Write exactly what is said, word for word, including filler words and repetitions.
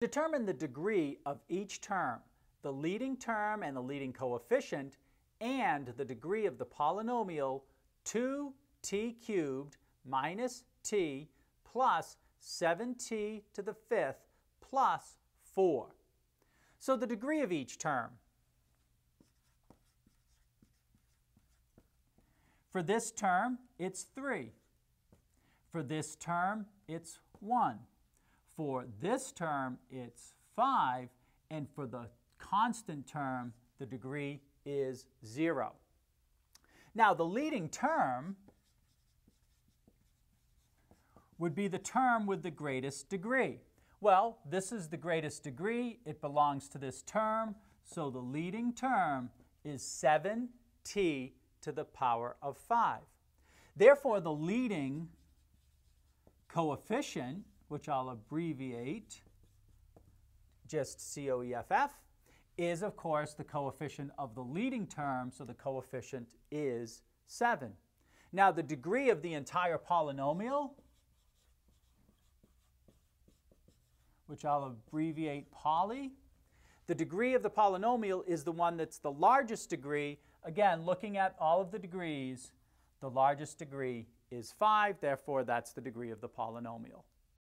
Determine the degree of each term, the leading term and the leading coefficient, and the degree of the polynomial two t cubed minus t plus seven t to the fifth plus four. So the degree of each term. For this term, it's three. For this term, it's one. For this term, it's five. And for the constant term, the degree is zero. Now, the leading term would be the term with the greatest degree. Well, this is the greatest degree. It belongs to this term. So the leading term is seven t to the power of five. Therefore, the leading coefficient, which I'll abbreviate just C O E F F, is, of course, the coefficient of the leading term, so the coefficient is seven. Now, the degree of the entire polynomial, which I'll abbreviate poly, the degree of the polynomial is the one that's the largest degree. Again, looking at all of the degrees, the largest degree is five, therefore that's the degree of the polynomial.